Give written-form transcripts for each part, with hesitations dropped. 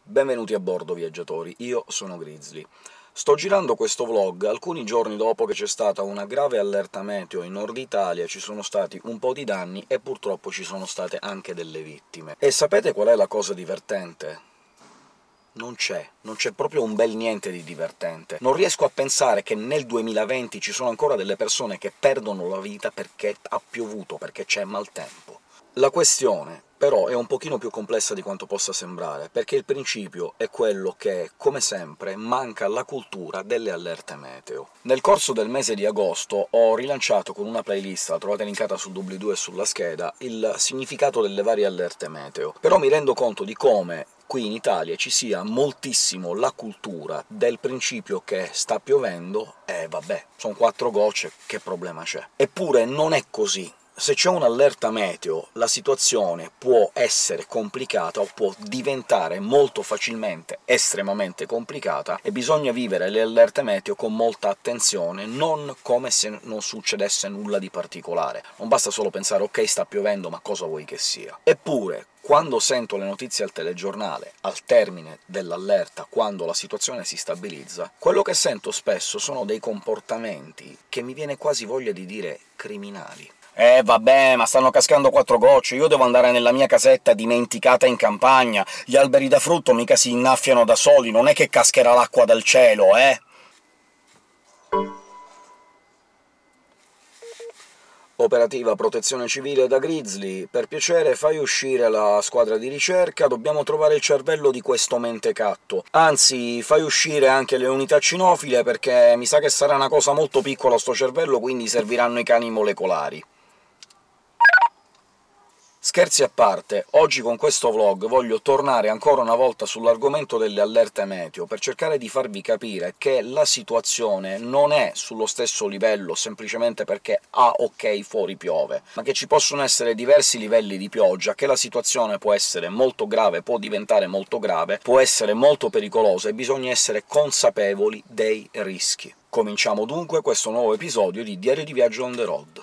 Benvenuti a bordo, viaggiatori, io sono Grizzly. Sto girando questo vlog alcuni giorni dopo che c'è stata una grave allerta meteo in Nord Italia, ci sono stati un po' di danni e purtroppo ci sono state anche delle vittime. E sapete qual è la cosa divertente? Non c'è proprio un bel niente di divertente. Non riesco a pensare che nel 2020 ci sono ancora delle persone che perdono la vita perché ha piovuto, perché c'è maltempo. La questione, però, è un pochino più complessa di quanto possa sembrare, perché il principio è quello che, come sempre, manca la cultura delle allerte meteo. Nel corso del mese di agosto ho rilanciato con una playlist, la trovate linkata sul doobly-doo e sulla scheda, il significato delle varie allerte meteo. Però mi rendo conto di come qui in Italia ci sia moltissimo la cultura del principio che sta piovendo e vabbè, sono 4 gocce, che problema c'è? Eppure non è così. Se c'è un'allerta meteo, la situazione può essere complicata o può diventare molto facilmente estremamente complicata, e bisogna vivere le allerte meteo con molta attenzione, non come se non succedesse nulla di particolare. Non basta solo pensare «ok, sta piovendo, ma cosa vuoi che sia?». Eppure, quando sento le notizie al telegiornale, al termine dell'allerta, quando la situazione si stabilizza, quello che sento spesso sono dei comportamenti che mi viene quasi voglia di dire criminali. Vabbè, ma stanno cascando 4 gocce, io devo andare nella mia casetta dimenticata in campagna, gli alberi da frutto mica si innaffiano da soli, non è che cascherà l'acqua dal cielo, eh!» Operativa Protezione Civile da Grizzly, per piacere fai uscire la squadra di ricerca, dobbiamo trovare il cervello di questo mentecatto. Anzi, fai uscire anche le unità cinofile, perché mi sa che sarà una cosa molto piccola sto cervello, quindi serviranno i cani molecolari. Scherzi a parte, oggi con questo vlog voglio tornare ancora una volta sull'argomento delle allerte meteo, per cercare di farvi capire che la situazione non è sullo stesso livello semplicemente perché ok, fuori piove, ma che ci possono essere diversi livelli di pioggia, che la situazione può essere molto grave, può diventare molto grave, può essere molto pericolosa, e bisogna essere consapevoli dei rischi. Cominciamo dunque questo nuovo episodio di Diario di Viaggio on the road.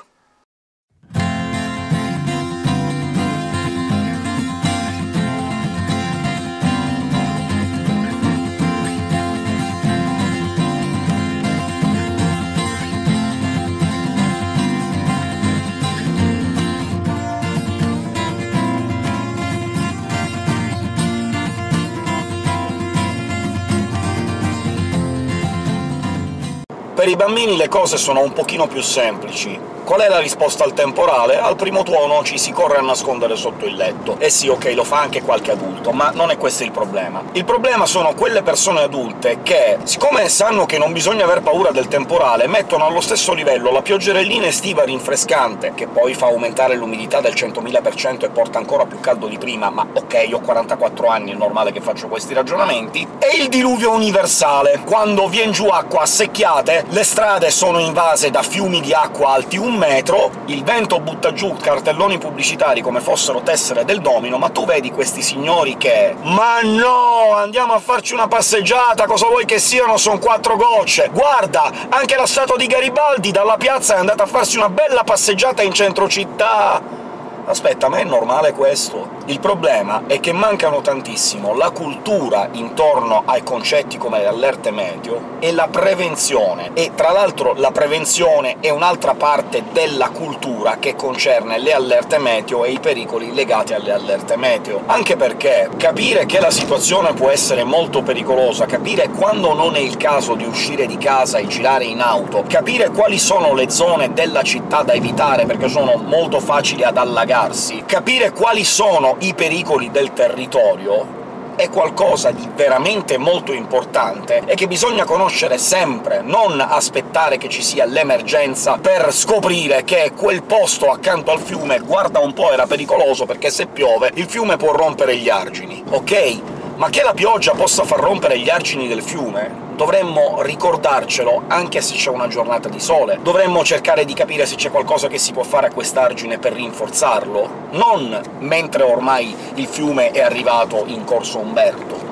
Per i bambini le cose sono un pochino più semplici. Qual è la risposta al temporale? Al primo tuono ci si corre a nascondere sotto il letto. E sì, ok, lo fa anche qualche adulto, ma non è questo il problema. Il problema sono quelle persone adulte che, siccome sanno che non bisogna aver paura del temporale, mettono allo stesso livello la pioggerellina estiva rinfrescante, che poi fa aumentare l'umidità del 100.000% e porta ancora più caldo di prima, ma ok, ho 44 anni, è normale che faccio questi ragionamenti, e il diluvio universale, quando vien giù acqua a secchiate, le strade sono invase da fiumi di acqua alti 1 metro, il vento butta giù cartelloni pubblicitari come fossero tessere del domino, ma tu vedi questi signori che «Ma no! Andiamo a farci una passeggiata, cosa vuoi che siano? Son 4 gocce! Guarda, anche la statua di Garibaldi dalla piazza è andata a farsi una bella passeggiata in centro città!» Aspetta, ma è normale questo? Il problema è che mancano tantissimo la cultura intorno ai concetti come le allerte meteo e la prevenzione, e tra l'altro la prevenzione è un'altra parte della cultura che concerne le allerte meteo e i pericoli legati alle allerte meteo. Anche perché capire che la situazione può essere molto pericolosa, capire quando non è il caso di uscire di casa e girare in auto, capire quali sono le zone della città da evitare perché sono molto facili ad allagarsi, capire quali sono i pericoli del territorio, è qualcosa di veramente molto importante e che bisogna conoscere sempre, non aspettare che ci sia l'emergenza per scoprire che quel posto accanto al fiume, guarda un po', era pericoloso perché se piove il fiume può rompere gli argini, ok? Ma che la pioggia possa far rompere gli argini del fiume dovremmo ricordarcelo anche se c'è una giornata di sole, dovremmo cercare di capire se c'è qualcosa che si può fare a quest'argine per rinforzarlo, non mentre ormai il fiume è arrivato in Corso Umberto.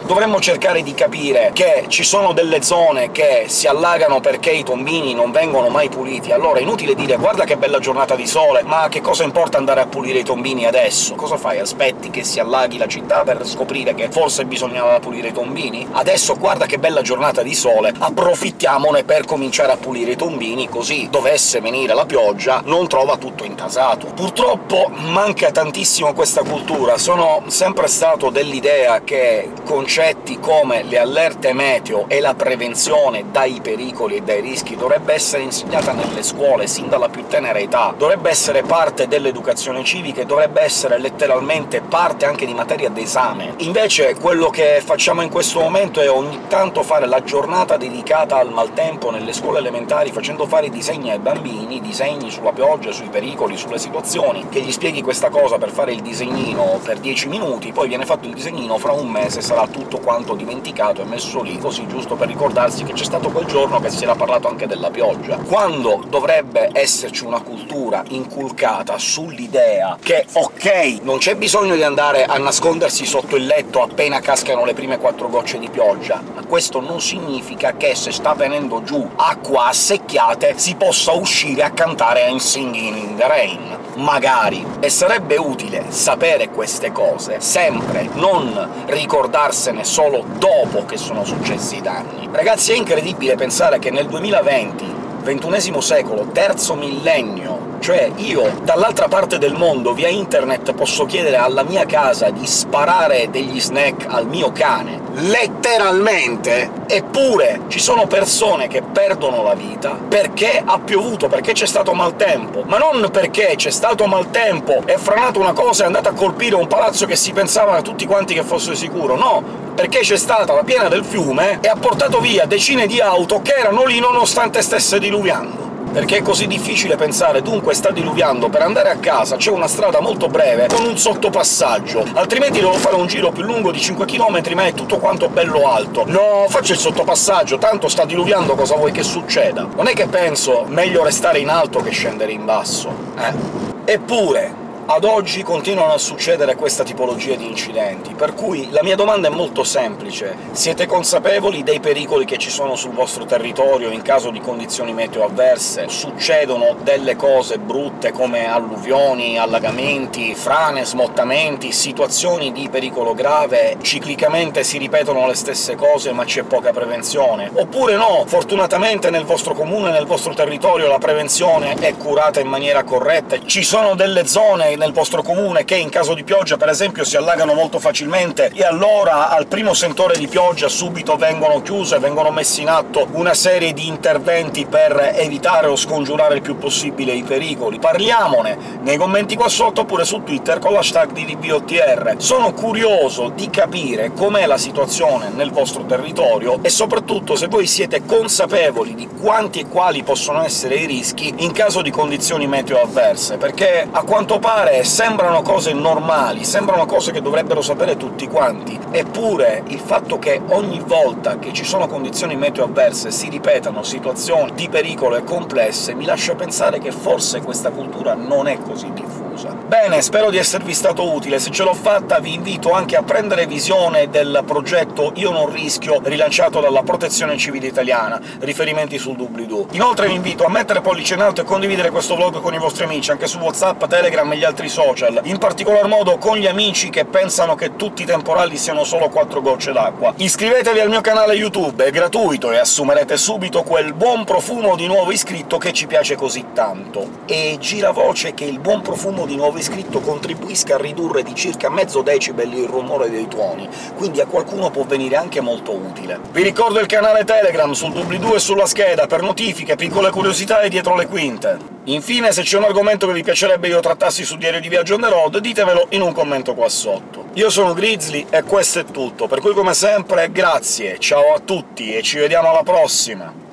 Dovremmo cercare di capire che ci sono delle zone che si allagano perché i tombini non vengono mai puliti. Allora è inutile dire «guarda che bella giornata di sole», ma che cosa importa andare a pulire i tombini adesso? Cosa fai? Aspetti che si allaghi la città per scoprire che forse bisognava pulire i tombini? Adesso guarda che bella giornata di sole, approfittiamone per cominciare a pulire i tombini, così dovesse venire la pioggia non trova tutto intasato. Purtroppo manca tantissimo questa cultura. Sono sempre stato dell'idea che concetti come le allerte meteo e la prevenzione dai pericoli e dai rischi dovrebbe essere insegnata nelle scuole sin dalla più tenera età, dovrebbe essere parte dell'educazione civica e dovrebbe essere letteralmente parte anche di materia d'esame. Invece quello che facciamo in questo momento è ogni tanto fare la giornata dedicata al maltempo nelle scuole elementari, facendo fare i disegni ai bambini, disegni sulla pioggia, sui pericoli, sulle situazioni, che gli spieghi questa cosa per fare il disegnino per 10 minuti, poi viene fatto il disegnino, fra un mese sarà tutto quanto dimenticato e messo lì, così giusto per ricordarsi che c'è stato quel giorno che si era parlato anche della pioggia. Quando dovrebbe esserci una cultura inculcata sull'idea che, ok, non c'è bisogno di andare a nascondersi sotto il letto appena cascano le prime 4 gocce di pioggia, ma questo non significa che se sta venendo giù acqua a secchiate si possa uscire a cantare I'm Singing in the Rain. Magari. E sarebbe utile sapere queste cose sempre, non ricordarsene solo dopo che sono successi i danni. Ragazzi, è incredibile pensare che nel 2020, XXI secolo, terzo millennio, cioè io dall'altra parte del mondo via internet posso chiedere alla mia casa di sparare degli snack al mio cane, letteralmente, eppure ci sono persone che perdono la vita perché ha piovuto, perché c'è stato maltempo, ma non perché c'è stato maltempo, è franata una cosa e è andata a colpire un palazzo che si pensava tutti quanti che fosse sicuro, no! Perché c'è stata la piena del fiume e ha portato via decine di auto che erano lì nonostante stesse diluviando. Perché è così difficile pensare «dunque sta diluviando, per andare a casa c'è una strada molto breve con un sottopassaggio, altrimenti devo fare un giro più lungo di 5 km, ma è tutto quanto bello alto. No, faccio il sottopassaggio, tanto sta diluviando, cosa vuoi che succeda?» Non è che penso «meglio restare in alto che scendere in basso», Eppure, ad oggi continuano a succedere questa tipologia di incidenti, per cui la mia domanda è molto semplice. Siete consapevoli dei pericoli che ci sono sul vostro territorio in caso di condizioni meteo avverse? Succedono delle cose brutte come alluvioni, allagamenti, frane, smottamenti, situazioni di pericolo grave, ciclicamente si ripetono le stesse cose ma c'è poca prevenzione? Oppure no, fortunatamente nel vostro comune, nel vostro territorio la prevenzione è curata in maniera corretta, ci sono delle zone nel vostro comune che in caso di pioggia, per esempio, si allagano molto facilmente, e allora al primo sentore di pioggia subito vengono chiuse, vengono messi in atto una serie di interventi per evitare o scongiurare il più possibile i pericoli. Parliamone nei commenti qua sotto, oppure su Twitter con l'hashtag DDBOTR. Sono curioso di capire com'è la situazione nel vostro territorio, e soprattutto se voi siete consapevoli di quanti e quali possono essere i rischi in caso di condizioni meteo avverse, perché a quanto pare sembrano cose normali, sembrano cose che dovrebbero sapere tutti quanti, eppure il fatto che ogni volta che ci sono condizioni meteo avverse si ripetano situazioni di pericolo e complesse mi lascia pensare che forse questa cultura non è così diffusa. Bene, spero di esservi stato utile. Se ce l'ho fatta vi invito anche a prendere visione del progetto Io non rischio, rilanciato dalla Protezione Civile Italiana, riferimenti sul doobly-doo. Inoltre vi invito a mettere pollice in alto e condividere questo vlog con i vostri amici, anche su WhatsApp, Telegram e gli altri social, in particolar modo con gli amici che pensano che tutti i temporali siano solo 4 gocce d'acqua. Iscrivetevi al mio canale YouTube, è gratuito, e assumerete subito quel buon profumo di nuovo iscritto che ci piace così tanto. E gira voce che il buon profumo di nuovo iscritto contribuisca a ridurre di circa mezzo decibel il rumore dei tuoni, quindi a qualcuno può venire anche molto utile. Vi ricordo il canale Telegram sul doobly-doo e sulla scheda per notifiche, piccole curiosità e dietro le quinte. Infine, se c'è un argomento che vi piacerebbe io trattassi su Diario di Viaggio on the road, ditemelo in un commento qua sotto. Io sono Grizzly e questo è tutto, per cui come sempre grazie, ciao a tutti e ci vediamo alla prossima!